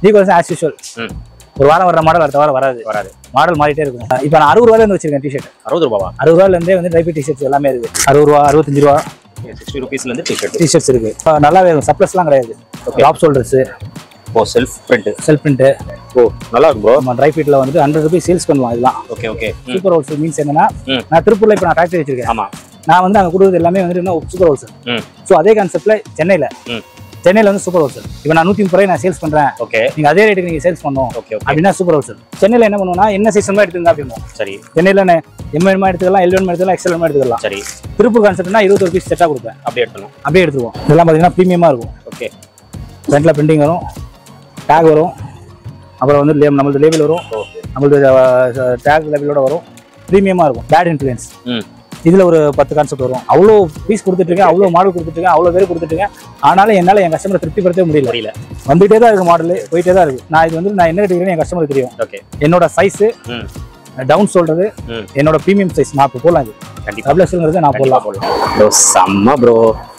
Equals as usual. ஒரு வாரம் வர மாடல் அடுத்த வாரம் வராது. மாடல் மாறிட்டே இருக்கும். இப்போ நான் 60 ரூபாயில இருந்து வச்சிருக்கேன் டிஷர்ட். 60 ரூபாவா? 60 ரூபாயில இருந்தே வந்து டைப் டிஷர்ட்ஸ் எல்லாமே இருக்கு. 60 ரூபா 65 ரூபா 60 ரூபீஸ்ல இருந்து டிஷர்ட்ஸ் இருக்கு. நல்லாவே இருக்கும். சப்ளஸ்லாம் கிடையாது. Top shoulders. ஓ செல்ஃப் பிரிண்ட். ஓ நல்லா இருக்கு ப்ரோ. நம்ம ட்ரை ஃபிட்ல வந்து 100 ரூபாய் சேல்ஸ் பண்ணுவோம் இதெல்லாம். ஓகே. சூப்பர் ஹோல்சேல் மீன்ஸ் என்னன்னா, நான் திருப்பூர்ல இப்போ நான் ஃபேக்டரி வச்சிருக்கேன். ஆமா. நான் வந்து அங்க கொடுக்குறது எல்லாமே வந்து என்ன சூப்பர் ஹோல்சேல். ஸோ அதே கான்செப்ட்ல சென்னையில வந்து சூப்பர் ஹோல்சேல். இப்போ நான் 130 ரூபாய் நான் சேல்ஸ் பண்றேன். ஓகே. நீங்க அதே ரேட்டுக்கு நீங்க சேல்ஸ் பண்ணணும் அப்படின்னா சூப்பர் ஹோல்சேல். சென்னையில என்ன பண்ணுவோம்னா, என்ன சைஸ் எடுத்துங்க அப்படிமோ. சரி. சென்னையில எம் எடுத்துக்கலாம், எல் எடுத்துக்கலாம், எக்ஸ்எல் எடுத்துக்கலாம். சரி. திருப்பூர் கான்செப்ட்னா 21 பீஸ் செட்டா கொடுப்பேன். அப்படியே எடுத்துருவோம். இதெல்லாம் பாத்தீங்கன்னா பிரீமியமா இருக்கும். ஓகே. ஃப்ரண்ட்ல பிரிண்டிங் வரும், டேக் வரும், அப்புறம் வந்து நம்மளது லேபிள் வரும், நம்மளது டேக் லேபிளோட வரும். பிரீமியமா இருக்கும். Bad influence. இதுல ஒரு 10 கான்செப்ட் வரும். அவ்வளோ பீஸ் கொடுத்துட்டு இருக்கேன், அவ்வளோ மாடல் கொடுத்துட்டு இருக்கேன், அவ்வளோ பேர் கொடுத்துட்டு இருக்கேன். ஆனாலும் என்னால என் கஸ்டமரை திருப்திப்படுத்தவே முடியல. வந்துட்டே தான் இருக்கு, மாடல் போயிட்டே தான் இருக்கு. நான் இது வந்து நான் என்ன எடுக்கிறேன்னு என் கஸ்டமருக்கு தெரியும். என்னோட சைஸ் டவுன் சொல்றது, என்னோட பிரீமியம் சைஸ் நான் இப்போ போடலாம். இது டபுள்எக்ஸ்எல்ங்கிறது நான் போடலாம். செம்ம ப்ரோ.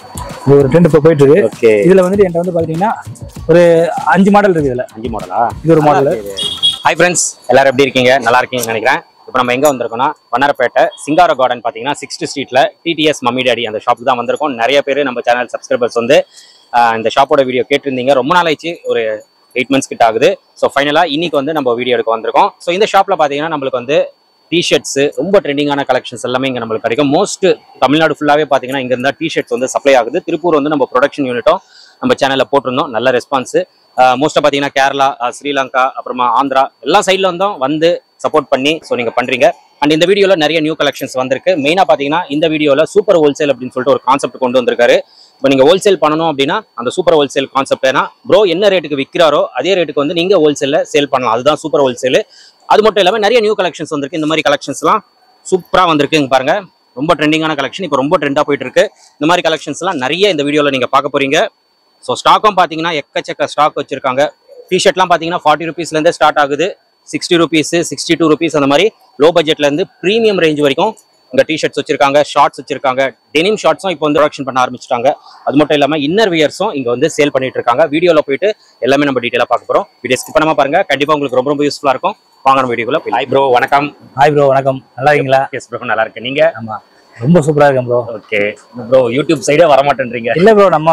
ஒரு ட்ரெண்ட் இப்போ போயிட்டு இருக்கு. இதுல வந்து என்கிட்ட வந்து பாத்தீங்கன்னா ஒரு 5 மாடல் இருக்கு. இதுல 5 மாடலா? இது ஒரு மாடல். ஹாய் ஃப்ரெண்ட்ஸ், எல்லாரும் எப்படி இருக்கீங்க? நல்லா இருக்கீங்கன்னு நினைக்கிறேன். இப்போ நம்ம எங்கே வந்திருக்கோம்னா, வண்ணாரப்பேட்டை சிங்கார கார்டன் பார்த்தீங்கன்னா 6th ஸ்ட்ரீட்டில் டிடிஎஸ் மம்மி டாடி அந்த ஷாப்புக்கு தான் வந்திருக்கோம். நிறைய பேர் நம்ம சேனல் சப்ஸ்கிரைபர்ஸ் வந்து இந்த ஷாப்போட வீடியோ கேட்டிருந்தீங்க. ரொம்ப நாள் ஆயிடுச்சு, ஒரு 8 months கிட்ட ஆகுது. ஸோ ஃபைனலாக இன்னைக்கு வந்து நம்ம வீடியோ எடுக்க வந்திருக்கோம். ஸோ இந்த ஷாப்பில் பார்த்தீங்கன்னா நம்மளுக்கு வந்து டிஷர்ட்ஸ் ரொம்ப ட்ரெண்டிங்கான கலெக்ஷன்ஸ் எல்லாமே இங்கே நம்மளுக்கு கிடைக்கும். மோஸ்ட் தமிழ்நாடு ஃபுல்லாகவே பார்த்தீங்கன்னா இங்கே இருந்தால் டிஷர்ட்ஸ் வந்து சப்ளை ஆகுது. திருப்பூர் வந்து நம்ம ப்ரொடக்ஷன் யூனிட்டும் நம்ம சேனலில் போட்டிருந்தோம். நல்ல ரெஸ்பான்ஸு. மோஸ்ட்டாக பார்த்தீங்கன்னா கேரளா, ஸ்ரீலங்கா, அப்புறமா ஆந்திரா எல்லா சைடில் இருந்தும் வந்து சப்போர்ட் பண்ணி ஸோ நீங்கள் பண்ணுறீங்க. அண்ட் இந்த வீடியோவில் நிறைய நியூ கலெக்ஷன்ஸ் வந்திருக்கு. மெயினாக பார்த்தீங்கன்னா இந்த வீடியோவில் சூப்பர் ஹோல்சேல் அப்படின்னு சொல்லிட்டு ஒரு கான்செப்ட் கொண்டு வந்திருக்காரு. இப்போ நீங்கள் ஹோல்சேல் பண்ணணும் அப்படின்னா அந்த சூப்பர் ஹோல்சேல் கான்செப்ட் ஏன்னா ப்ரோ என்ன ரேட்டுக்கு விற்கிறாரோ அதே ரேட்டுக்கு வந்து நீங்கள் ஹோல்சேலில் சேல் பண்ணலாம். அதுதான் சூப்பர் ஹோல்சேல். அது மட்டும் இல்லாமல் நிறைய நியூ கலெக்ஷன்ஸ் வந்திருக்கு. இந்த மாதிரி கலெக்ஷன்ஸ்லாம் சூப்பராக வந்திருக்கு. இங்கே பாருங்க, ரொம்ப ட்ரெண்டிங்கான கலெக்ஷன், இப்போ ரொம்ப ட்ரெண்டாக போயிட்டு இருக்கு. இந்த மாதிரி கலெக்ஷன்ஸ்லாம் நிறைய இந்த வீடியோவில் நீங்கள் பார்க்க போறீங்க. ஸோ ஸ்டாக்கும் பார்த்தீங்கன்னா எக்கச்சக்க ஸ்டாக் வச்சிருக்காங்க. டிஷர்ட்லாம் பார்த்தீங்கன்னா 40 ரூபீஸ்லேருந்தே ஸ்டார்ட் ஆகுது. 60 ரூபீஸ், 62 ரூபீஸ் அந்த மாதிரி லோ பட்ஜெட்லேருந்து ப்ரீமியம் ரேஞ்ச் வரைக்கும் இங்கே டிஷர்ட்ஸ் வச்சிருக்காங்க, ஷார்ட்ஸ் வச்சிருக்காங்க. டெனிம் ஷார்ட்ஸும் இப்போ வந்து ப்ரொடக்ஷன் பண்ண ஆரம்பிச்சிட்டாங்க. அது மட்டும் இல்லாமல் இன்னர் வியர்ஸும் இங்கே வந்து சேல் பண்ணிட்டு இருக்காங்க. வீடியோவில் போயிட்டு எல்லாமே நம்ம டீட்டெயிலாக பார்க்க போகிறோம். வீடியோ ஸ்கிப் பண்ணாமல் பாருங்க, கண்டிப்பாக உங்களுக்கு ரொம்ப ரொம்ப யூஸ்ஃபுல்லாக இருக்கும். வாங்க நம்ம வீடியோக்குள்ள. ஹாய் ப்ரோ, வணக்கம். ஹாய் ப்ரோ, வணக்கம். நல்லா இருக்கீங்களா? எஸ் ப்ரோ, நல்லா இருக்கேன். நீங்க? ஆமா, ரொம்ப சூப்பரா இருக்கேன் ப்ரோ. ஓகே ப்ரோ, யூடியூப் சைடே வர மாட்டேன்றீங்க? இல்ல ப்ரோ, நம்ம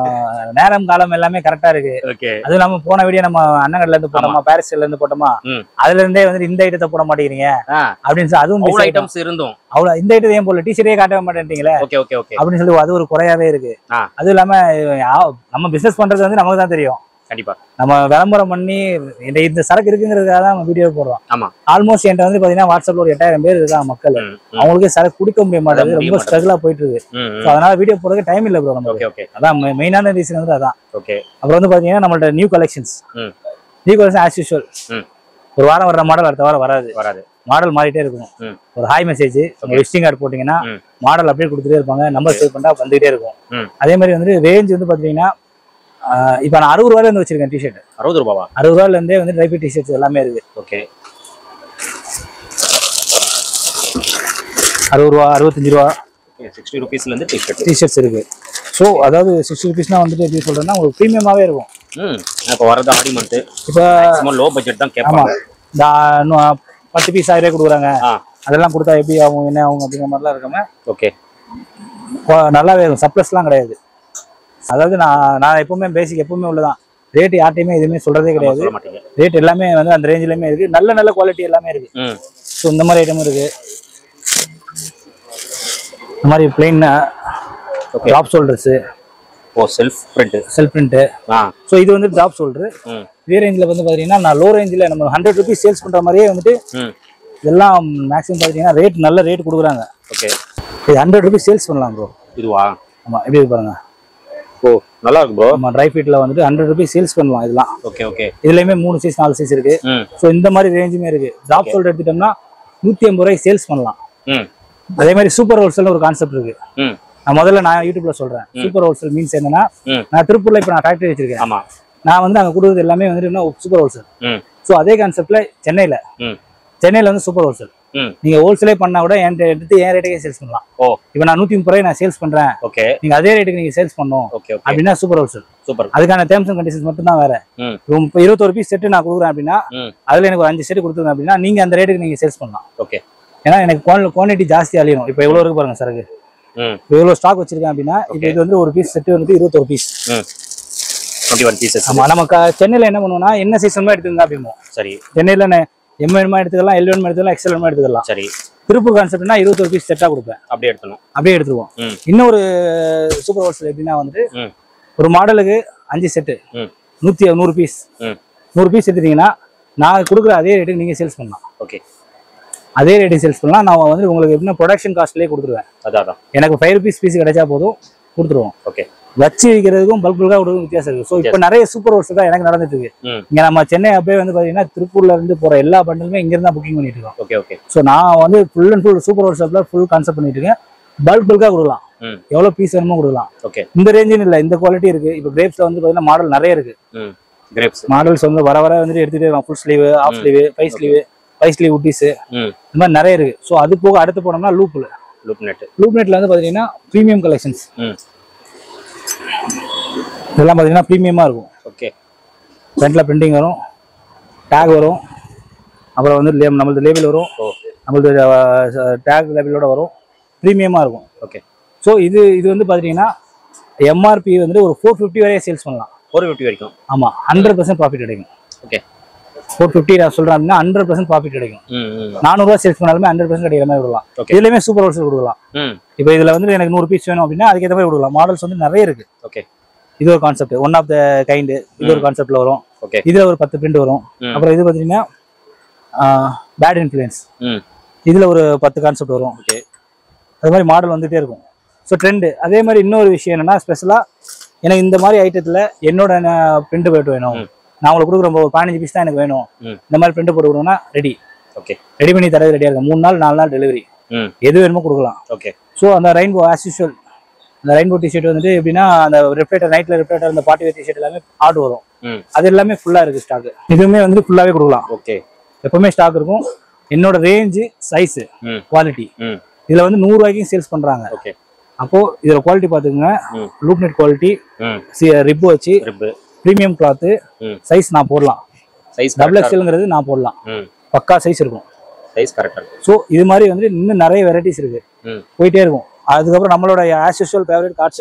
நேரம் காலம் எல்லாமே கரெக்டா இருக்கு. ஓகே. அது நம்ம போன வீடியோ நம்ம அண்ணங்கள்ல இருந்து போட்டோமா, பாரிஸ்ல இருந்து போட்டோமா, அதுல இருந்தே வந்து இந்த ஐட்டத்தை போட மாட்டேங்கிறீங்க அப்படின்னு சொல்லி அதுவும் ஐட்டம்ஸ் இருந்தும் அவ்வளவு இந்த ஐட்டத்தை ஏன் போல டிஷர்ட்டே காட்ட மாட்டேன்றீங்களே அப்படின்னு சொல்லி அது ஒரு குறையாவே இருக்கு. அதுவும் இல்லாம நம்ம பிசினஸ் பண்றது வந்து நமக்கு தான் தெரியும். கண்டிப்பா நம்ம விளம்பரம் பண்ணி இந்த சரக்கு இருக்குங்கிறதுக்காக தான் நம்ம வீடியோ போடுறோம். ஆமா. ஆல்மோஸ்ட் என்கிட்ட வந்து பாத்தீங்கன்னா வாட்ஸ்அப்ல ஒரு 8000 பேர் இருக்காங்க மக்கள். அவங்களுக்கே சரக்கு கொடுக்க முடிய மாட்டேங்குது, ரொம்ப ஸ்ட்ரகிளா போயிட்டு இருக்கு. அதனால வீடியோ போடுறதுக்கு டைம் இல்ல ப்ரோ நமக்கு. அதான் மெயினான ரீசன் வந்து அதான். அப்புறம் வந்து பாத்தீங்கன்னா நம்மள்ட்ட நியூ கலெக்ஷன்ஸ் ஆஸ் யூஷுவல். ஒரு வாரம் வர மாடல் அடுத்த வாரம் வராது. மாடல் மாறிட்டே இருக்கும். ஒரு ஹாய் மெசேஜ், விசிட்டிங் கார்டு போட்டீங்கன்னா மாடல் அப்படியே கொடுத்துட்டே இருப்பாங்க. நம்பர் சேவ் பண்ணா வந்துகிட்டே இருக்கும். அதே மாதிரி வந்து ரேஞ்ச் வந்து பாத்தீங்கன்னா இப்போ நான் 60 ரூபாயில இருந்து வச்சிருக்கேன் டிஷர்ட். 60 ரூபாவா? 60 ரூபாயில இருந்தே வந்து ட்ரை ஃபிட் டிஷர்ட்ஸ் எல்லாமே இருக்கு. ஓகே. 60 ரூபா, 65 ரூபா, 60 ரூபீஸ்ல இருந்து டிஷர்ட்ஸ் இருக்கு. ஸோ அதாவது 60 ரூபீஸ்னா வந்துட்டு எப்படி சொல்றேன்னா உங்களுக்கு ப்ரீமியமாவே இருக்கும். இப்போ வரது ஆடி மந்த், இப்போ லோ பட்ஜெட் தான் கேட்பாங்க. இந்த 10 பீஸ் 1000 கொடுக்குறாங்க. அதெல்லாம் கொடுத்தா எப்படி ஆகும் என்ன ஆகும் அப்படிங்கிற மாதிரிலாம் இருக்காம ஓகே நல்லாவே இருக்கும். சப்ளஸ்லாம் கிடையாது. அதாவது நான் எப்பவுமே பேசிக் எப்பவுமே உள்ளதான். ரேட் யார்ட்டையுமே எதுவுமே சொல்றதே கிடையாது. ரேட் எல்லாமே வந்து அந்த ரேஞ்சிலுமே இருக்கு. நல்ல குவாலிட்டி எல்லாமே இருக்கு. ஸோ இந்த மாதிரி ஐட்டமும் இருக்கு. இந்த மாதிரி பிளெயின் டாப் ஷோல்டர்ஸ். ஓ செல்ஃப் பிரிண்ட். ஸோ இது வந்து டாப் ஷோல்டர். இதே ரேஞ்சில் வந்து பாத்தீங்கன்னா நான் லோ ரேஞ்சில் நம்ம 100 ரூபீஸ் சேல்ஸ் பண்ற மாதிரியே வந்துட்டு இதெல்லாம் மேக்ஸிமம் பாத்தீங்கன்னா ரேட் நல்ல ரேட் கொடுக்குறாங்க. ஓகே. இது 100 ரூபீஸ் சேல்ஸ் பண்ணலாம் ப்ரோ. இதுவா? ஆமா, எப்படி பாருங்க. ஓ நல்லா இருக்கு ப்ரோ. நம்ம ட்ரை ஃபிட்ல வந்துட்டு 100 ரூபீஸ் சேல்ஸ் பண்ணலாம் இதெல்லாம். ஓகே. இதுலயுமே 3 சைஸ் 4 சைஸ் இருக்கு. ஸோ இந்த மாதிரி ரேஞ்சுமே இருக்கு. டாப் ஷோல்டர் எடுத்துட்டோம்னா 150 ரூபாய்க்கு சேல்ஸ் பண்ணலாம். அதே மாதிரி சூப்பர் ஹோல்சேல் ஒரு கான்செப்ட் இருக்கு. நான் முதல்ல யூடியூப்ல சொல்றேன். சூப்பர் ஹோல்சேல் மீன்ஸ் என்னன்னா, நான் திருப்பூர்ல இப்போ நான் ஃபேக்டரி வச்சிருக்கேன். ஆமா. நான் வந்து அங்க கொடுக்குறது எல்லாமே வந்து சூப்பர் ஹோல்சேல். ஸோ அதே கான்செப்ட்ல சென்னையில வந்து சூப்பர் ஹோல்சேல். நீங்க ஹோல்சேலே பண்ணா கூட என்கிட்ட எடுத்து என் ரேட்டுக்கே சேல்ஸ் பண்ணலாம். இப்போ நான் 130 ரூபாய் நான் சேல்ஸ் பண்றேன், நீங்க அதே ரேட்டுக்கு நீங்க சேல்ஸ் பண்ணணும் அப்படின்னா சூப்பர் ஹோல்சேல். அதுக்கான டேர்ம்ஸ் அண்ட் கண்டிஷன்ஸ் மட்டும் தான் வேற. 21 பீஸ் செட்டு நான் கொடுக்குறேன் அப்படின்னா அதுல எனக்கு ஒரு 5 செட் கொடுத்துருங்க அப்படின்னா நீங்க அந்த ரேட்டுக்கு நீங்க சேல்ஸ் பண்ணலாம். ஏன்னா எனக்கு குவான்டிட்டி ஜாஸ்தி அழியும். இப்போ எவ்வளவு இருக்கு பாருங்க சரக்கு, இப்போ எவ்வளவு ஸ்டாக் வச்சிருக்கேன் அப்படின்னா இப்போ இது வந்து ஒரு பீஸ் செட்டு வந்து 21 பீஸ். ஆமா, நம்ம சென்னையில என்ன பண்ணுவோம்னா என்ன சீசன் எடுத்துக்கங்க அப்படிமோ. சரி, சென்னையில M வேணுமா எடுத்துக்கலாம், L வேணுமா எடுத்துக்கலாம், XL வேணுமா எடுத்துக்கலாம். சரி, திருப்பூர் கான்செப்ட்னா 21 பீஸ் செட்டா கொடுப்பேன். அப்படியே எடுத்துருவோம். இன்னொரு சூப்பர் ஹோல்சேல் எப்படின்னா வந்து ஒரு மாடலுக்கு 5 செட்டு 100 பீஸ் 100 பீஸ் எடுத்துட்டீங்கன்னா நான் கொடுக்குற அதே ரேட்டுக்கு நீங்க சேல்ஸ் பண்ணலாம். அதே ரேட்டுக்கு சேல்ஸ் பண்ணலாம். நான் வந்து உங்களுக்கு எப்படின்னா ப்ரொடக்ஷன் காஸ்ட்லேயே கொடுத்துருவேன். எனக்கு 5 rupees பீஸ் கிடைச்சா போதும் கொடுத்துருவோம். வச்சு விற்கிறதுக்கும் பல்க் பல்கா கொடுக்கும் வித்தியாசம் இருக்கு. ஸோ இப்போ நிறைய சூப்பர் ஹோல்சேல் தான் எனக்கு நடந்துட்டு இருக்கு. இங்க நம்ம சென்னை அப்படியே வந்து பாத்தீங்கன்னா திருப்பூர்ல இருந்து போற எல்லா பண்டலுமே இங்க இருந்தா புக்கிங் பண்ணிட்டு இருக்கோம். ஸோ நான் வந்து ஃபுல் அண்ட் ஃபுல் சூப்பர் ஹோல்சேல்ல ஃபுல் கான்செப்ட் பண்ணிட்டு இருக்கேன். பல்க் பல்கா கொடுக்கலாம், எவ்வளவு பீஸ் வேணுமோ கொடுக்கலாம். இந்த ரேஞ்சுன்னு இல்லை, இந்த குவாலிட்டி இருக்கு. இப்போ கிரேப்ஸ்ல வந்து பாத்தீங்கன்னா மாடல் நிறைய இருக்கு. மாடல்ஸ் வந்து வர வந்துட்டு எடுத்துட்டு full sleeve, half sleeve, five sleeve உட்டிஸ் இந்த மாதிரி நிறைய இருக்கு. ஸோ அது போக அடுத்து போனோம்னா லூப் நெட்ல வந்து பாத்தீங்கன்னா ப்ரீமியம் கலெக்ஷன்ஸ் இதெல்லாம் பாத்தீங்கன்னா ப்ரீமியமா இருக்கும். ஃப்ரண்ட்ல பிரிண்டிங் வரும், டேக் வரும், அப்புறம் வந்து நம்மளது லேபிள் வரும், நம்மளது டேக் லேபிளோட வரும், ப்ரீமியமா இருக்கும். ஸோ இது வந்து பாத்தீங்கன்னா MRP வந்து ஒரு 450 வரைய சேல்ஸ் பண்ணலாம். 450 வரைக்கும். ஆமா, 100% ப்ராஃபிட் கிடைக்கும். 450 நான் சொல்றேன் அப்படின்னா 100% ப்ராஃபிட் கிடைக்கும். 400 ரூபாய் சேல்ஸ் பண்ணாலுமே 100% கிடைக்கிற மாதிரி விடலாம். இதுலயுமே சூப்பர் ஹோல்சேல் கொடுக்கலாம். இப்போ இதுல வந்து எனக்கு 100 பீஸ் வேணும் அப்படின்னா அதுக்கேற்ற மாதிரி கொடுக்கலாம். மாடல்ஸ் வந்து நிறைய இருக்கு. இது ஒரு concept, one of the kind. இது ஒரு கான்செப்ட்ல வரும். இதுல ஒரு 10 பிரிண்ட் வரும். அப்புறம் இது பாத்தீங்கன்னா பேட் இன்ஃப்ளூயன்ஸ், இதுல ஒரு 10 கான்செப்ட் வரும். அது மாதிரி மாடல் வந்துட்டே இருக்கும். So trend. அதே மாதிரி இன்னொரு விஷயம் என்னன்னா ஸ்பெஷலா எனக்கு இந்த மாதிரி ஐட்டத்துல என்னோட பிரிண்ட் போயிட்டு வேணும், நான் உங்களுக்கு கொடுக்குற ஒரு 15 பீஸ் தான் எனக்கு வேணும், இந்த மாதிரி பிரிண்ட் போட்டு கொடுக்கணும்னா ரெடி பண்ணி தரது ரெடியா இருக்கும். 3 நாள் 4 நாள் டெலிவரி, எது வேணுமோ கொடுக்கலாம். ஸோ அந்த ரெயின்போ ஆஸ் யூஷுவல், அந்த ரெயின்போ டிஷர்ட் வந்துட்டு எப்படின்னா அந்த ரிஃப்ளெக்டர், நைட்ல ரிஃப்ளெக்டர், அந்த பார்ட்டி வேர் டிஷர்ட் எல்லாமே ஆர்டர் வரும். அது எல்லாமே ஃபுல்லா இருக்கு ஸ்டாக். இதுவுமே வந்து ஃபுல்லாவே கொடுக்கலாம். எப்பவுமே ஸ்டாக் இருக்கும். என்னோட ரேஞ்சு, சைஸ், குவாலிட்டி இதுல வந்து 100 ரூபாய்க்கும் சேல்ஸ் பண்றாங்க. அப்போ இதுல குவாலிட்டி பாத்துக்கோங்க. லூப் நெட் குவாலிட்டி, ரிப் வச்சு பிரீமியம் கிளாத், சைஸ் நான் போடலாம். டபுள் எக்ஸ்எல்ங்கிறது நான் போடலாம். பக்கா சைஸ் இருக்கும். ஸோ இது மாதிரி வந்து இன்னும் நிறைய வெரைட்டிஸ் இருக்கு, போயிட்டே இருக்கும். அதுக்கப்புறம் நம்மளோட as usual favourite cord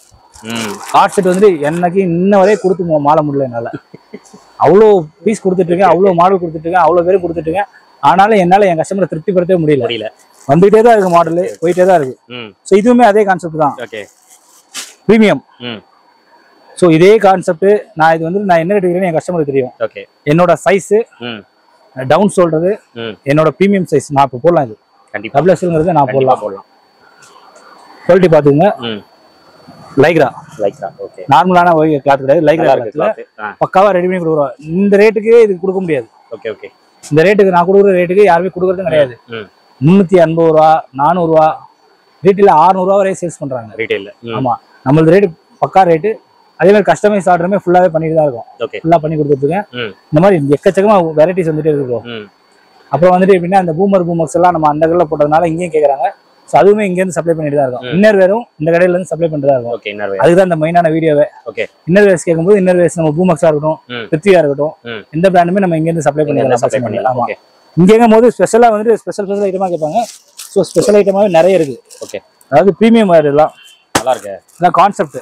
set வந்து எனக்கு இன்ன வரையே கொடுத்து மாற முடியல என்னால. அவ்வளோ பீஸ் கொடுத்துட்டு இருக்கேன், அவ்வளோ மாடல் கொடுத்துட்டு இருக்கேன், அவ்வளோ பேரும் கொடுத்துட்டு இருக்கேன். ஆனாலும் என்னால என் கஸ்டமரை திருப்திப்படுத்தவே முடியல. வந்துகிட்டே தான் இருக்கு, மாடல் போயிட்டே தான் இருக்கு. ஸோ இதுவுமே அதே கான்செப்ட் தான், பிரீமியம். ஸோ இதே கான்செப்ட் நான் இது வந்து நான் என்ன ரேட் என் கஸ்டமருக்கு தெரியும். என்னோட சைஸ் டவுன் சொல்றது என்னோட பிரீமியம் சைஸ் நான் இப்போ போடலாம். இது டபுள் எக்ஸ்எல்ங்கிறது நான் போடலாம். குவாலிட்டி பாத்துங்க. லைக்ரா நார்மலான கிளாத் கிடையாது, லைக்ரா பக்காவா ரெடி பண்ணி கொடுக்குறோம். இந்த ரேட்டுக்கு இது கொடுக்க முடியாது. இந்த ரேட்டுக்கு நான் கொடுக்குற ரேட்டுக்கு யாருமே கொடுக்கறதும் கிடையாது. 350 ரூபா, 400 ரூபா, ரீட்டைல 600 ரூபா வரையும் சேல்ஸ் பண்றாங்க. ஆமா, நம்மளது ரேட்டு பக்கா ரேட்டு. அதே மாதிரி கஸ்டமைஸ் ஆர்டருமே ஃபுல்லாவே பண்ணிட்டு தான் இருக்கும். ஃபுல்லா பண்ணி கொடுத்துருக்கேன். இந்த மாதிரி எக்கச்சக்கமா வெரைட்டிஸ் வந்துட்டே இருக்கும். அப்புறம் வந்துட்டு எப்படின்னா அந்த பூமர்ஸ் எல்லாம் நம்ம அந்த கடையில் போட்டதுனால இங்கேயும் கேட்கறாங்க. ஸோ அதுவுமே இங்க இருந்து சப்ளை பண்ணிட்டு தான் இருக்கும். இன்னர் வேரும் இந்த கடையில இருந்து சப்ளை பண்ணிட்டு தான் இருக்கும். அதுதான் இந்த மெயினான வீடியோவே. இன்னர் வேர்ஸ் கேட்கும்போது இன்னர் வேர்ஸ் நம்ம பூமக்ஸா இருக்கட்டும், பிருத்திவியா இருக்கட்டும், எந்த பிராண்டுமே நம்ம இங்க இருந்து சப்ளை பண்ணிடலாம். ஆமா, இங்க எங்கும் போது ஸ்பெஷலா வந்துட்டு ஸ்பெஷல் ஐட்டமா கேட்பாங்க. ஸோ ஸ்பெஷல் ஐட்டமாவே நிறைய இருக்கு. அதாவது பிரீமியம் வேர் எல்லாம் நல்லா இருக்கு. இதான் கான்செப்ட்.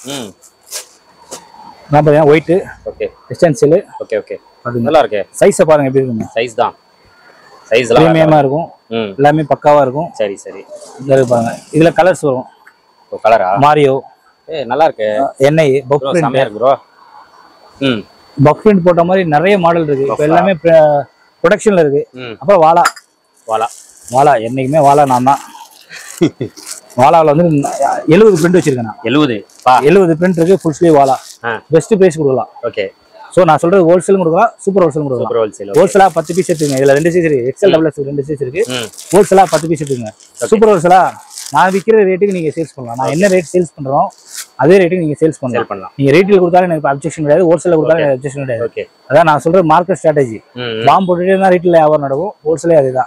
நான் பாருங்க ஒயிட், எக்ஸ்டென்சில். நல்லா இருக்கு. சைஸை பாருங்க எப்படி இருக்குங்க. சைஸ் தான், சைஸ் பிரீமியமா இருக்கும். எல்லாமே பக்காவா இருக்கும். சரி இங்க பாருங்க. இதுல கலர்ஸ் வரும். கலரா மாரியோ, நல்லா இருக்கு. என்ஐ puff print bro. Puff print போட்ட மாதிரி நிறைய மாடல் இருக்கு. இப்போ எல்லாமே ப்ரொடக்ஷன்ல இருக்கு. அப்புறம் வாலா என்னைக்குமே வாலா நான் தான். வாலாவில் வந்து 70 பிரிண்ட் வச்சிருக்கேன் நான். 70 பிரிண்ட் இருக்கு. ஃபுல் ஸ்லீவ் வாலா. பெஸ்ட் பிரைஸ் கொடுக்கலாம். ஸோ நான் சொல்றது ஹோல்சேலும் கொடுக்கலாம், சூப்பர் ஹோல்சேலும் கொடுக்கலாம். ஹோல்சேலா 10 பீஸ் எடுத்துங்க. இதுல 2 சைஸ் இருக்கு, எக்ஸ்எல் டபுள் எக்ஸ்எல் 2 சைஸ் இருக்கு. ஹோல்சேலா 10 பீஸ் எடுத்துங்க. சூப்பர் ஹோல்சேலா நான் விற்கிற ரேட்டுக்கு நீங்க சேல்ஸ் பண்ணலாம். நான் என்ன ரேட் சேல்ஸ் பண்றோம் அதே ரேட்டுக்கு நீங்க சேல்ஸ் பண்ணலாம். நீங்க ரீட்டைல் கொடுத்தாலும் எனக்கு அப்ஜெக்ஷன் கிடையாது, ஹோல்சேல கொடுத்தாலும் எனக்கு அப்ஜெக்ஷன் கிடையாது. அதான் நான் சொல்ற மார்க்கெட் ஸ்ட்ராட்டஜி. பாம்பு போட்டுட்டே தான் ரீட்டைல் வியாபாரம் நடக்கும், ஹோல்சேலே அதுதான்.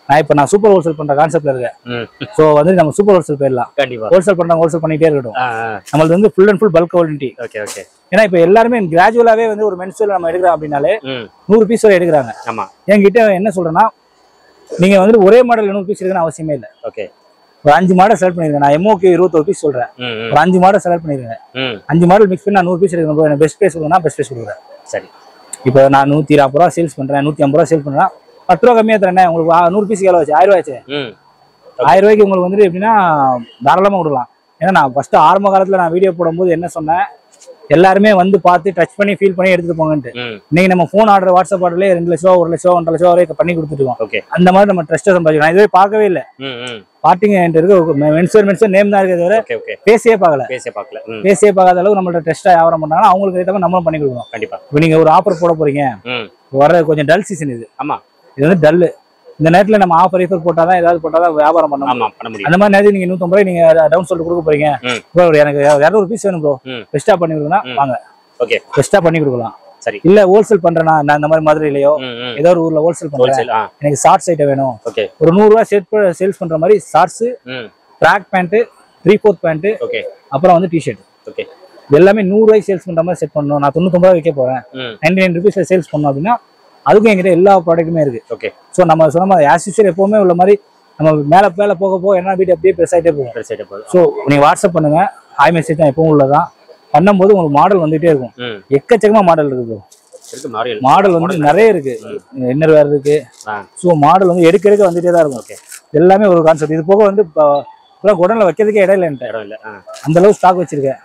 நான் சூப்பர் ஹோல்சேல் பண்ற கான்செப்ட்ல இருக்கேன். சோ வந்து நம்ம சூப்பர் ஹோல்சேல் போயிடலாம். ஹோல்சேல் பண்றவங்க ஹோல்சேல் பண்ணிட்டே இருக்கட்டும். நம்மளுக்கு வந்து full and full bulk quality. ஏன்னா இப்ப எல்லாருமே கிராஜுவலாவே வந்து ஒரு மென்ஸ்வேர் நம்ம எடுக்கிறோம் அப்படின்னாலே 100 பீஸ் வரை எடுக்கிறாங்க. என்கிட்ட என்ன சொல்றேன்னா, நீங்க வந்து ஒரே மாடல் 100 பீஸ் எடுக்கணும் அவசியமே இல்லை. ஒரு 5 மாடல் செலக்ட் பண்ணிருக்கேன். நான் MOK 21 பீஸ் சொல்றேன். ஒரு 5 மாடல் செலக்ட் பண்ணிருக்கேன். 5 மாடல் மிக்ஸ் பண்ணி நான் 100 பீஸ் எடுக்கணும். எனக்கு பெஸ்ட் பிரைஸ் கொடுக்கணும், பெஸ்ட் பிரைஸ் கொடுக்குறேன். சரி, இப்போ நான் 140 ரூபா சேல்ஸ் பண்றேன், 150 ரூபா சேல் பண்றேன், 10 ரூபா கம்மியா தரேன். உங்களுக்கு 100 பீஸ் எவ்வளவு ஆச்சு? 1000 ரூபாய் ஆச்சு. 1000 ரூபாய்க்கு உங்களுக்கு வந்து எப்படின்னா தாராளமா கொடுக்கலாம். ஏன்னா நான் ஃபர்ஸ்ட் ஆரம்ப காலத்துல நான் வீடியோ போடும்போது என்ன சொன்னேன், எல்லாருமே வந்து பார்த்து டச் பண்ணி ஃபீல் பண்ணி எடுத்துட்டு போங்கன்ட்டு. இன்னைக்கு நம்ம போன் ஆர்டர் வாட்ஸ்அப் ஆர்டர்ல 2 லட்சம், 1 லட்சம், 1.5 லட்சம் வரை பண்ணி கொடுத்துருக்கோம். அந்த மாதிரி நம்ம ட்ரஸ்ட்டை சம்பாதிக்கணும். நான் இதுவே பார்க்கவே இல்லை. பார்ட்டிங்க இருக்கு மென்ஸ்வேர் நேம் தான் இருக்கிறத தவிர பேசியே பார்க்கல. பேசியே பார்க்காத அளவுக்கு நம்மளோட ட்ரஸ்ட்டா வியாபாரம் பண்ணாங்கன்னா அவங்களுக்கு ஏற்ற மாதிரி நம்மளும் பண்ணி கொடுக்கணும். கண்டிப்பா. இப்போ நீங்க ஒரு ஆஃபர் போட போறீங்க, வர கொஞ்சம் டல் சீசன் இது. ஆமா, இது வந்து டல்லு. இந்த நேரத்துல நம்ம ஆஃபர் ஈஃபர் போட்டாதான் ஏதாவது போட்டாதான் வியாபாரம் பண்ண முடியும். அந்த மாதிரி நேரத்தில் நீங்க 150 ரூபாய் நீங்க டவுன் சொல்லிட்டு கொடுக்க போறீங்க. எனக்கு 200 பீஸ் வேணும் ப்ரோ, பெஸ்டா பண்ணி கொடுக்கணும் வாங்க. ஓகே, பெஸ்டா பண்ணி கொடுக்கலாம். சரி, இல்ல ஹோல்சேல் பண்றேன்னா நான் இந்த மாதிரி மதுரையிலயோ ஏதோ ஒரு ஊர்ல ஹோல்சேல் பண்றேன், எனக்கு ஷார்ட்ஸ் ஐட்டம் வேணும், ஒரு 100 ரூபாய் சேல்ஸ் பண்ற மாதிரி ஷார்ட்ஸ், ட்ராக் பேண்ட், 3/4 பேண்ட், அப்புறம் வந்து டிஷர்ட். ஓகே, எல்லாமே 100 ரூபாய் சேல்ஸ் பண்ற மாதிரி செட் பண்ணணும். நான் 99 ரூபாய் விற்க போறேன், 99 ருபீஸ்ல சேல்ஸ் பண்ணணும் அப்படின்னா அதுக்கும் என்கிட்ட எல்லா ப்ராடக்ட்டுமே இருக்கு. ஓகே, ஸோ நம்ம சொன்ன மாதிரி ஆஸ் யூசுவல் எப்பவுமே உள்ள மாதிரி நம்ம மேல போக போக என்ன வீட்டு அப்படியே பெருசாயிட்டே போகும். ஸோ நீங்க வாட்ஸ்அப் பண்ணுங்க, ஹாய் மெசேஜ் தான் எப்பவும் உள்ளதான். பண்ணும்போது உங்களுக்கு மாடல் வந்துட்டே இருக்கும். எக்கச்சக்கமா மாடல் இருக்கு. மாடல் வந்து நிறைய இருக்கு, இன்னர் வேர் இருக்கு. ஸோ மாடல் வந்து எடுக்க வந்துட்டே தான் இருக்கும். எல்லாமே ஒரு கான்செப்ட். இது போக வந்து குடன்ல வைக்கிறதுக்கே இடம் இல்லை, அந்த அளவு ஸ்டாக் வச்சிருக்கேன்.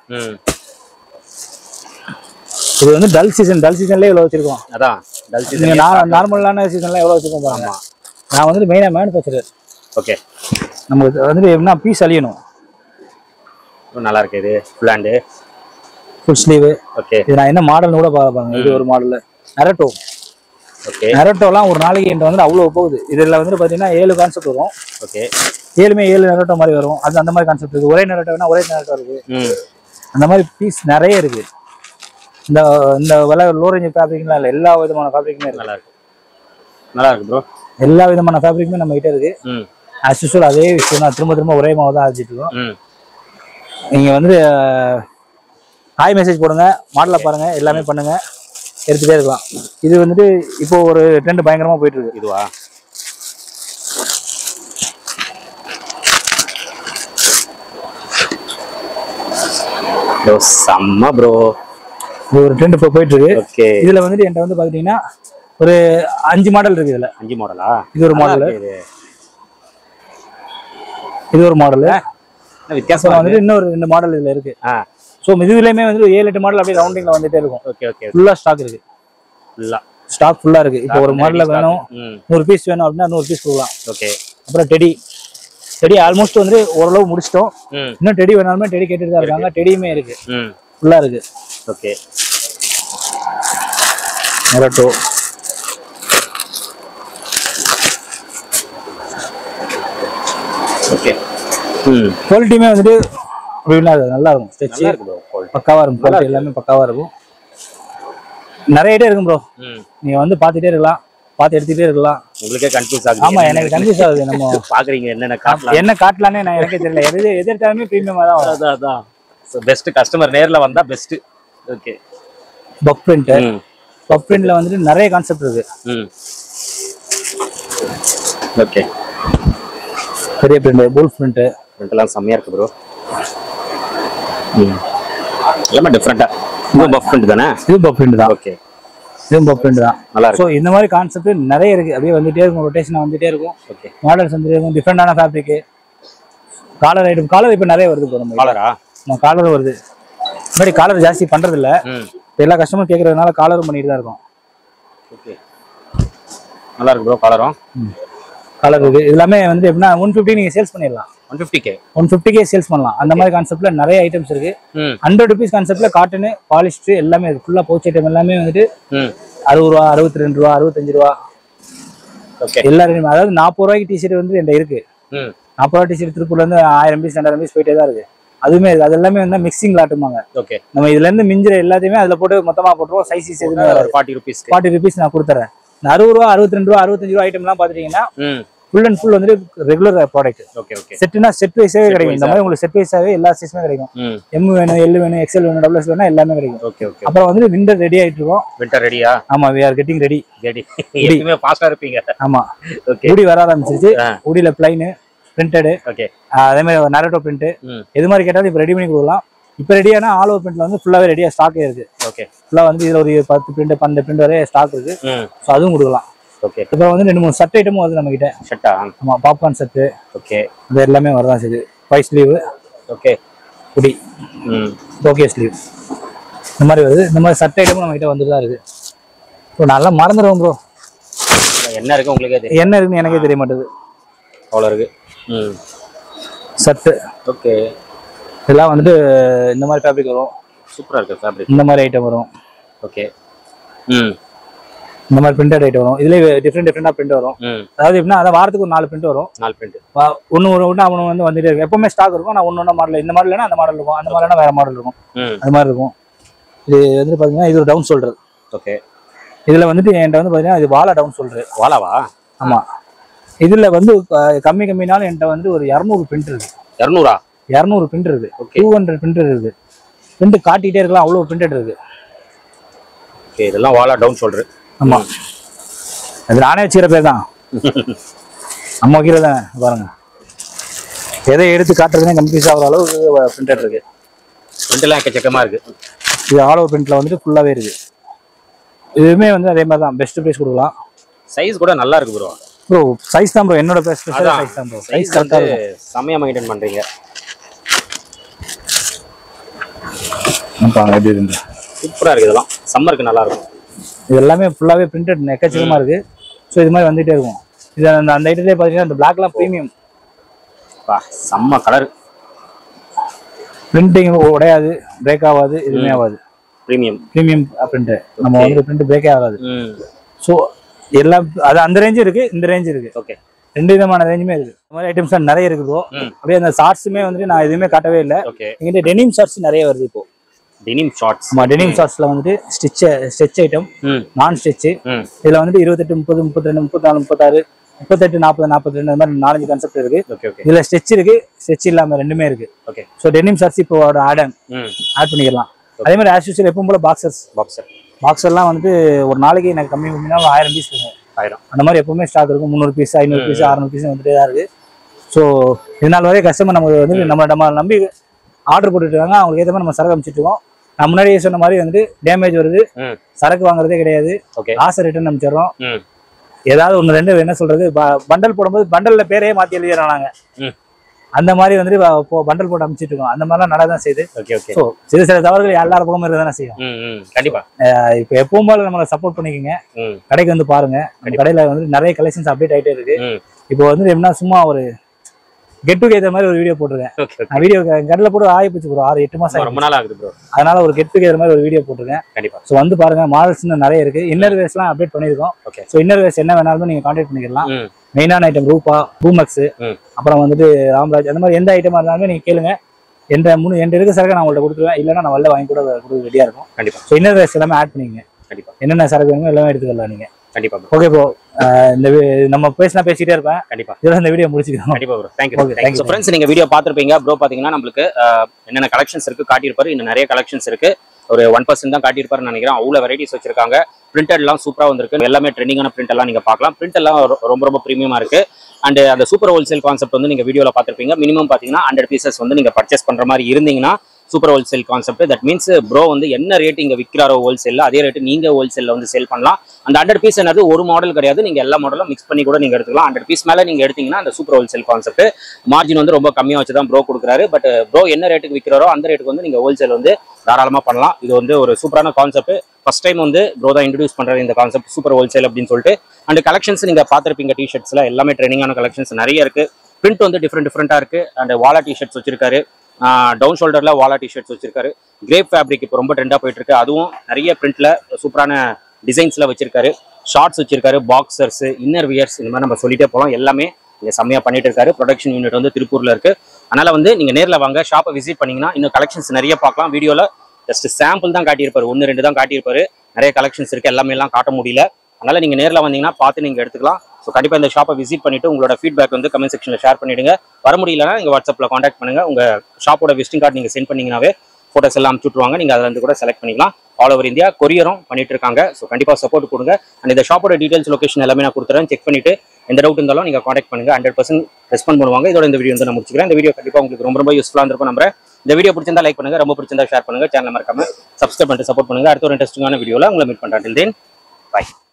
இது வந்து டல் சீசன்ல எவ்வளவு வச்சிருக்கோம். அதான் டல் சீசன். நார்மலான சீசன்ல எவ்வளவு வச்சிருக்கோம் பாருங்க. நான் வந்து மெயினா மேனுஃபேக்சரர். ஓகே, நமக்கு வந்து எப்படின்னா பீஸ் அழியணும். நல்லா இருக்கு. இது ஃபுல் ஸ்லீவ். ஓகே, இது நான் என்ன மாடல்னு கூட பாருங்க. இது ஒரு மாடல் நரட்டோ. ஓகே, நரட்டோலாம் ஒரு நாளைக்கு என்கிட்ட வந்து அவ்வளோ போகுது. இதுல வந்து பாத்தீங்கன்னா 7 கான்செப்ட் வரும். ஓகே, 7 நரட்டோ மாதிரி வரும். அது அந்த மாதிரி கான்செப்ட் இருக்கு. ஒரே நரட்டோனா ஒரே நரட்டோ இருக்கு. அந்த மாதிரி பீஸ் நிறைய இருக்கு. இந்த லோ ரேஞ்ச் ஃபேப்ரிக்லாம் இல்லை, எல்லா விதமான ஃபேப்ரிக்குமே இருக்கு. நல்லா இருக்கு ப்ரோ. எல்லா விதமான ஃபேப்ரிக்குமே நம்ம கிட்ட இருக்கு. ஆஸ் யூசுவல் அதே விஷயம் தான், திரும்ப ஒரே மாதிரி தான் அரைச்சிட்டு இருக்கோம். நீங்க வந்து ஹாய் மெசேஜ் போடுங்க, மாடலை பாருங்க, எல்லாமே பண்ணுங்க, எடுத்துட்டே இருக்கலாம். இது வந்துட்டு இப்போ ஒரு ட்ரெண்ட் பயங்கரமா போயிட்டு இருக்கு. இதுவா? செம்ம ப்ரோ. ஒரு ட்ரெண்ட் இப்போ போயிட்டு இருக்கு. ஓகே, இதுல வந்துட்டு என்கிட்ட வந்து பாத்தீங்கன்னா ஒரு 5 மாடல் இருக்கு. இதுல 5 மாடலா? இது ஒரு மாடல், இது ஒரு மாடல். வித்தியாசம் வந்துட்டு இன்னொரு 2 மாடல் இதுல இருக்கு. ஸோ இதுலயுமே வந்து 7-8 மாடல் அப்படியே ரவுண்டிங்ல வந்துட்டே இருக்கும். ஓகே ஓகே, ஃபுல்லா ஸ்டாக் இருக்கு. ஸ்டாக் ஃபுல்லா இருக்கு. இப்போ ஒரு மாடல்ல வேணும் 100 பீஸ் வேணும் அப்படின்னா 100 பீஸ் கொடுக்கலாம். ஓகே, அப்புறம் டெடி ஆல்மோஸ்ட் வந்து ஓரளவு முடிச்சிட்டோம். இன்னும் டெடி வேணாலுமே டெடி கேட்டுட்டு தான் இருக்காங்க. டெடியுமே இருக்கு, ஃபுல்லா இருக்கு. Okay, Naruto. ஓகே, குவாலிட்டியுமே வந்துட்டு நல்லா இருக்கும். ஸ்ட்ரெச் பக்காவா இருக்கும். குவாலிட்டி எல்லாமே பக்காவா இருக்கும். நிறைய ஐட்டம் இருக்கும் ப்ரோ. நீங்க வந்து பாத்துட்டே இருக்கலாம், பார்த்து எடுத்துட்டே இருக்கலாம். உங்களுக்கே கன்ஃபியூஸ் ஆகுது. ஆமா, எனக்கு கன்ஃபியூஸ் ஆகுது. நம்ம பாக்குறீங்க என்ன காட்டலானே நான் எனக்கே தெரியல. எது எடுத்தாலுமே பிரீமியமா தான் வரும். அதான் சோ பெஸ்ட். கஸ்டமர் நேர்ல வந்தா பெஸ்ட். ஓகே, பஃப் பிரிண்ட்ல வந்துட்டு நிறைய கான்செப்ட் இருக்கு. ஓகே, பெரிய பிரிண்ட், புல் பிரிண்ட் எல்லாம் செம்மையா இருக்கு ப்ரோ. எல்லாமே டிஃபரெண்டா. இது பஃப் பிரிண்ட் தானே? இது பஃப் பிரிண்ட் தான். ஓகே, இது பஃப் பிரிண்ட் தான். நல்லா இருக்கு. ஸோ இந்த மாதிரி கான்செப்ட் நிறைய இருக்கு. அப்படியே வந்துட்டே இருக்கும், ரொட்டேஷன் வந்துட்டே இருக்கும். ஓகே, மாடல்ஸ் வந்துட்டே இருக்கும். டிஃபரெண்டான ஃபேப்ரிக். காலர் ஐட்டம், காலர் இப்போ நிறைய வருது. போகிறோம் காலரா? காலர் வருது. முன்னாடி காலர் ஜாஸ்தி பண்றது இல்லை. எல்லா கஸ்டமரும் கேட்கறதுனால காலரும் பண்ணிட்டு தான் இருக்கும். ஓகே, நல்லா இருக்கு ப்ரோ. கலர் இருக்கு. எல்லாமே வந்து எப்படின்னா 150 நீங்க சேல்ஸ் பண்ணிடலாம். 150K சேல்ஸ் பண்ணலாம். அந்த மாதிரி கான்செப்ட்ல நிறைய ஐட்டம்ஸ் இருக்கு. 100 rupees கான்செப்ட்ல காட்டன், பாலிஸ்ட் எல்லாமே இருக்கு. ஃபுல்லா பவுச் ஐட்டம் எல்லாமே வந்துட்டு 60 ரூபா, 62 ரூபா, 65 ரூபா. ஓகே, எல்லாரும் அதாவது 40 ரூபாய்க்கு டிஷர்ட் வந்து என்கிட்ட இருக்கு. 40 ரூபா டிஷர்ட் திருப்பூர்ல இருந்து 1000 பீஸ் 2000 பீஸ் போயிட்டே தான் இருக்கு. அதுவுமே இருக்கு. அது எல்லாமே வந்து மிக்சிங் லாட்டுமாங்க. ஓகே, நம்ம இதுல இருந்து மிஞ்சிற எல்லாத்தையுமே அதுல போட்டு மொத்தமா போட்டுருவோம். சைஸ் எதுவுமே 40 rupees நான் கொடுத்துறேன். 60 ரூபா, 62 ரூபா, 65 ரூபா ஐட்டம் எல்லாம் பாத்துட்டீங்கன்னா ஃபுல் அண்ட் ஃபுல் வந்து ரெகுலர் ப்ராடக்ட். Okay okay. செட்னா செட் வைஸாவே கிடைக்கும். இந்த மாதிரி உங்களுக்கு செட் வைஸாவே எல்லா சைஸுமே கிடைக்கும். எம் வேணும், எல் வேணும், எக்ஸ்எல் வேணும், டபுள் எக்ஸ் வேணும், எல்லாமே கிடைக்கும். Okay okay. அப்புறம் வந்து விண்டர் ரெடி ஆயிட்டு இருக்கோம். விண்டர் ரெடியா? ஆமா, we are getting ready. எப்பவுமே ஃபாஸ்டா இருப்பீங்க. ஆமா. ஓகே. ஊடி வர ஆரம்பிச்சிருச்சு. ஊடில பிளைன் பிரிண்டட். ஓகே. அதே மாதிரி நரேட்டோ பிரிண்ட் எது மாதிரி கேட்டாலும் இப்போ ரெடி பண்ணி கொடுக்கலாம். இப்போ ரெடியான ஆல் ஓவர் பிரிண்ட்ல வந்து ஃபுல்லாவே ரெடியா ஸ்டாக் இருக்கு. ஓகே. ஃபுல்லா வந்து இதுல ஒரு 10 பிரிண்ட் 12 பிரிண்ட் வரை ஸ்டாக் இருக்கு. ஸோ அதுவும் கொடுக்கலாம். ஓகே. இப்போ வந்து 2-3 செட் ஐட்டமும் வருது நம்ம கிட்ட. செட்டா? ஆமா, பாப்கார்ன் செட்டு. ஓகே. இது எல்லாமே வரதான் செய்யுது. 5 ஸ்லீவ். ஓகே. குடி. Okay sleeve. இந்த மாதிரி வருது. இந்த மாதிரி செட் ஐட்டமும் நம்ம கிட்ட வந்துட்டு தான் இருக்கு. ஸோ நல்லா மறந்துடுவோம் ப்ரோ. என்ன இருக்கு உங்களுக்கே தெரியும்? என்ன இருக்குன்னு எனக்கே தெரிய மாட்டேது. அவ்வளோ இருக்கு. செட்டு. ஓகே. இதெல்லாம் வந்துட்டு இந்த மாதிரி ஃபேப்ரிக் வரும். சூப்பரா இருக்கு ஃபேப்ரிக். இந்த மாதிரி ஐட்டம் வரும். ஓகே. இந்த மாதிரி பிரிண்டட் ஐட்டம் வரும். இதுல டிஃப்ரெண்டா பிரிண்ட் வரும். அதாவது எப்படின்னா அதான் வாரத்துக்கு ஒரு 4 பிரிண்ட் வரும். 4 பிரிண்ட். ஒன்று அவனு வந்து வந்துட்டு இருக்கு. எப்பவுமே ஸ்டாக் இருக்கும். நான் ஒன்னொன்னா மாடல், இந்த மாடல்னா அந்த மாடல் இருக்கும், அந்த மாடல்னா வேற மாடல் இருக்கும். அது மாதிரி இருக்கும். இது வந்து பாத்தீங்கன்னா இது ஒரு டவுன் ஷோல்டர். ஓகே. இதுல வந்துட்டு என்கிட்ட வந்து பாத்தீங்கன்னா இது வாலா டவுன் ஷோல்டர். வாலாவா? ஆமா. இதுல வந்து கம்மினாலும் என்கிட்ட வந்து ஒரு 200 பிரிண்ட் இருக்கு. 200 பிரிண்ட் இருக்கு. 200 பிரிண்ட் இருக்கு. பிரிண்ட் காட்டிட்டே இருக்கலாம், அவ்வளவு பிரிண்டட் இருக்கு. ஓகே. இதெல்லாம் வாலா டவுன் ஷோல்டர். ஆமா. அது நானே வச்சுக்கிற பேர் தான். நம்ம வைக்கிற தானே. பாருங்க, எதை எடுத்து காட்டுறதுனே கன்ஃபியூஸ் ஆகிற அளவுக்கு பிரிண்டட் இருக்கு. பிரிண்ட்லாம் எக்கச்சக்கமா இருக்கு. இது ஆல் ஓவர் பிரிண்ட்ல வந்துட்டு ஃபுல்லாவே இருக்கு. இதுவுமே வந்து அதே மாதிரி தான். பெஸ்ட் பிரைஸ் கொடுக்கலாம். சைஸ் கூட நல்லா இருக்கு ப்ரோ. ப்ரோ சைஸ் தான் ப்ரோ. என்னோட பெஸ்ட் சைஸ் தான் ப்ரோ. சைஸ் கரெக்டா இருக்கு. செமையா மெயின்டைன் பண்றீங்க. பாருங்க எப்படி இருக்கு. சூப்பரா இருக்கு. இதெல்லாம் சம்மருக்கு நல்லா இருக்கும். இது எல்லாமே ஃபுல்லாவே பிரிண்டட் எக்கச்சக்கமா இருக்கு. ஸோ இது மாதிரி வந்துட்டே இருக்கும். இது அந்த ஐட்டத்திலே பார்த்தீங்கன்னா இந்த பிளாக்லாம் ப்ரீமியம். செம்ம கலர். பிரிண்டிங் உடையாது, பிரேக் ஆகாது, எதுவுமே ஆகாது. Premium print. நம்ம வந்து பிரிண்ட் பிரேக்கே ஆகாது. ஸோ எல்லாம் அது அந்த ரேஞ்சு இருக்கு, இந்த ரேஞ்சு இருக்கு. ஓகே. 2 விதமான ரேஞ்சுமே இருக்கு. இந்த மாதிரி ஐட்டம்ஸ் நிறைய இருக்கு ப்ரோ. அப்படியே அந்த ஷார்ட்ஸுமே வந்து நான் எதுவுமே காட்டவே இல்லை. எங்கிட்ட டெனிம் ஷார்ட்ஸ் நிறைய வருது இப்போ. Denim shorts. ஆமா, டெனிம் ஷார்ட்ஸ்ல வந்துட்டு ஸ்டிச் ஐட்டம், நான் ஸ்டிச். இதுல வந்துட்டு 28, 30, 32, 34, 36, 38, 40, 42 அந்த மாதிரி 4-5 கான்செப்ட் இருக்கு. இதுல ஸ்டிச் இருக்கு, ஸ்டிச் இல்லாம ரெண்டுமே இருக்கு. ஓகே. ஸோ டெனிம் ஷார்ட்ஸ் இப்போ ஆட் பண்ணிக்கலாம். அதே மாதிரி ஆஸ் யூசுவல் எப்பவும் போல பாக்ஸர்லாம் வந்துட்டு ஒரு நாளைக்கு எனக்கு கம்மி கம்மினா 1000 பீஸ் இருக்கும். 1000 அந்த மாதிரி எப்பவுமே ஸ்டாக் இருக்கும். 300 பீஸ், 500 பீஸ், 600 பீஸ் வந்துட்டே தான் இருக்கு. ஸோ இதனால வரை கஸ்டமர் நம்ம வந்து நம்ம நம்பி ஆர்டர் போட்டுட்டு இருக்காங்க. அவங்களுக்கு ஏற்ற மாதிரி நம்ம சரக்கு அமைச்சிட்டு இருக்கோம். நான் முன்னாடியே சொன்ன மாதிரி வந்து டேமேஜ் வருது, சரக்கு வாங்குறதே கிடையாது. காசை ரிட்டர்ன் அமைச்சிடறோம். ஏதாவது 1-2 என்ன சொல்றது, பண்டல் போடும்போது பண்டல்ல பேரையே மாத்தி எழுதிடுறாங்க. அந்த மாதிரி வந்து பண்டல் போட்டு அமைச்சிட்டு இருக்கோம். அந்த மாதிரிலாம் நடதான் செய்யுது. சில தவறுகள் எல்லாரும் பக்கமும் இருக்கதானே செய்யும். கண்டிப்பா. இப்ப எப்பவும் போல நம்மளை சப்போர்ட் பண்ணிக்கோங்க. கடைக்கு வந்து பாருங்க. கடையில வந்து நிறைய கலெக்ஷன்ஸ் அப்டேட் ஆயிட்டே இருக்கு. இப்போ வந்து எப்படின்னா சும்மா ஒரு கெட் டுகெதர் மாதிரி ஒரு வீடியோ போட்டிருக்கேன். நான் வீடியோ கடையில போட்டு ஆயிப்போச்சு ப்ரோ. 6-8 மாசம் ரொம்ப நாள் ஆகுது ப்ரோ. அதனால ஒரு கெட் டுகெதர் மாதிரி ஒரு வீடியோ போட்டிருக்கேன். கண்டிப்பா. ஸோ வந்து பாருங்க, மாடல்ஸ் நிறைய இருக்கு. இன்னர் வேர்ஸ்லாம் அப்டேட் பண்ணிருக்கோம். ஸோ இன்னர் வேர்ஸ் என்ன வேணாலும் நீங்க கான்டாக்ட் பண்ணிக்கலாம். மெயினான ஐட்டம் ரூபா, பூமக்ஸ், அப்புறம் வந்துட்டு ராம்ராஜ், அந்த மாதிரி எந்த ஐட்டமா இருந்தாலுமே நீங்க கேளுங்க. எந்த இருக்க சரக்கு நான் உங்கள்ட்ட கொடுத்துருவேன். இல்லைன்னா நான் வெளில வாங்கி கூட கொடுக்க ரெடியா இருக்கும். கண்டிப்பா. ஸோ இன்னர் வேர்ஸ் எல்லாமே ஆட் பண்ணிக்கங்க. கண்டிப்பா. என்னென்ன சரக்கு வேணுமோ எல்லாமே எடுத்துக்கலாம் நீங்க. கண்டிப்பா. Okay bro. இந்த நம்ம பேசிட்டே இருப்பேன். கண்டிப்பா. இதெல்லாம் இந்த வீடியோ முடிச்சுக்கலாம். கண்டிப்பா ப்ரோ. தேங்க்யூ. ஸோ ஃப்ரெண்ட்ஸ், நீங்க வீடியோ பார்த்துருப்பீங்க. ப்ரோ பாத்தீங்கன்னா நம்மளுக்கு என்னென்ன கலெக்ஷன்ஸ் இருக்கு காட்டியிருப்பாரு. இன்னும் நிறைய கலெக்ஷன்ஸ் இருக்கு. ஒரு 1% தான் காட்டியிருப்பாருன்னு நினைக்கிறேன். அவ்வளோ வெரைட்டிஸ் வச்சிருக்காங்க. பிரிண்டட்லாம் சூப்பராக வந்திருக்கு. எல்லாமே ட்ரெண்டிங்கான பிரிண்ட் எல்லாம் நீங்க பார்க்கலாம். பிரிண்ட் எல்லாம் ரொம்ப ப்ரீமியமா இருக்கு. அண்ட் அந்த சூப்பர் ஹோல்சேல் கான்செப்ட் வந்து நீங்க வீடியோல பார்த்துருப்பீங்க. மினிமம் பாத்தீங்கன்னா 100 பீசஸ் வந்து நீங்க பர்ச்சேஸ் பண்ற மாதிரி இருந்தீங்கன்னா super wholesale concept. That means bro வந்து என்ன ரேட் இங்க விற்கிறாரோ ஹோல்சேல்ல, அதே ரேட்டு நீங்க ஹோல்சேல்ல வந்து சேல் பண்ணலாம். அந்த 100 பீஸ் என்னது ஒரு மாடல் கிடையாது. நீங்க எல்லா மாடலும் மிக்ஸ் பண்ணி கூட நீங்க எடுத்துக்கலாம். 100 பீஸ் மேல நீங்க எடுத்தீங்கன்னா அந்த சூப்பர் ஹோல்சேல் கான்செப்ட். மார்ஜின் வந்து ரொம்ப கம்மியா வச்சு தான் ப்ரோ கொடுக்குறாரு. பட் ப்ரோ என்ன ரேட்டுக்கு விற்கிறாரோ அந்த ரேட்டுக்கு வந்து நீங்க ஹோல்சேல் வந்து தாராளமா பண்ணலாம். இது வந்து ஒரு சூப்பரான கான்செப்ட். ஃபர்ஸ்ட் டைம் வந்து ப்ரோ தான் இன்ட்ரடியூஸ் பண்றாரு இந்த கான்செப்ட், சூப்பர் ஹோல்சேல் அப்படின்னு சொல்லிட்டு. அண்ட் கலெக்ஷன்ஸ் நீங்க பார்த்துருப்பீங்க. டிஷர்ட்ஸ்ல எல்லாமே ட்ரெண்டிங்கான கலெக்ஷன்ஸ் நிறைய இருக்கு. பிரிண்ட் வந்து டிஃப்ரெண்டா இருக்கு. அண்ட் வாலா டிஷர்ட்ஸ் வச்சிருக்காரு. டவுன் ஷோல்டர்ல வாலா டிஷர்ட்ஸ் வச்சிருக்காரு. கிரேப் ஃபேப்ரிக் இப்போ ரொம்ப ட்ரெண்டா போயிட்டு இருக்கு. அதுவும் நிறைய பிரிண்ட்ல சூப்பரான டிசைன்ஸ்ல வச்சிருக்காரு. ஷார்ட்ஸ் வச்சிருக்காரு, பாக்ஸர்ஸ், இன்னர் வியர்ஸ், இந்த மாதிரி நம்ம சொல்லிட்டே போகலாம். எல்லாமே இங்க செம்மையா பண்ணிட்டு இருக்காரு. ப்ரொடக்ஷன் யூனிட் வந்து திருப்பூர்ல இருக்கு. அதனால வந்து நீங்க நேரில் வாங்க, ஷாப்பை விசிட் பண்ணீங்கன்னா இன்னும் கலெக்ஷன்ஸ் நிறைய பார்க்கலாம். வீடியோல ஜஸ்ட் சாம்பிள் தான் காட்டியிருப்பாரு, 1-2 தான் காட்டியிருப்பாரு. நிறைய கலெக்ஷன்ஸ் இருக்கு, எல்லாமே எல்லாம் காட்ட முடியல. அதனால நீங்க நேரில் வந்தீங்கன்னா பார்த்து நீங்க எடுத்துக்கலாம். ஸோ கண்டிப்பாக இந்த ஷாப்பை விசிட் பண்ணிட்டு உங்களோட ஃபீட்பேக் வந்து கமெண்ட் செக்ஷனில் ஷேர் பண்ணிடுங்க. வர முடியலன்னா நீங்கள் வாட்ஸ்அப்பில் காண்டாக்ட் பண்ணுங்க. உங்கள் ஷாப்போட விசிட்டிங் கார்டு நீங்கள் சென்ட் பண்ணீங்கன்னாவே ஃபோட்டோஸ் எல்லாம் அனுப்பிச்சுட்ருவாங்க. நீங்கள் அதில் இருந்து கூட செலக்ட் பண்ணிக்கலாம். ஆல் ஓவர் இந்தியா கொரியரும் பண்ணிட்டு இருக்காங்க. ஸோ கண்டிப்பாக சப்போர்ட் கொடுங்க. அண்ட் இந்த ஷாப்போட டீடைல்ஸ் லொகேஷன் எல்லாமே நான் கொடுத்துறேன். செக் பண்ணிட்டு எந்த டவுட் இருந்தாலும் நீங்கள் காண்டாக்ட் பண்ணுங்க. 100% ரெஸ்பாண்ட் பண்ணுவாங்க. இதோட இந்த வீடியோ வந்து நான் முடிச்சுக்கிறேன். இந்த வீடியோ கண்டிப்பாக உங்களுக்கு ரொம்ப யூஸ்ஃபுல்லாக இருக்கும் நம்புறேன். இந்த வீடியோ பிடிச்சிருந்தா லைக் பண்ணுங்க, ரொம்ப பிடிச்சிருந்தா ஷேர் பண்ணுங்க, சேனல் மறக்காம சப்ஸ்கிரைப் பண்ணிட்டு சப்போர்ட் பண்ணுங்க. அடுத்த ஒரு இன்ட்ரெஸ்டிங்கான வீடியோவில் உங்களை மீட் பண்ணுறேன். Till then by.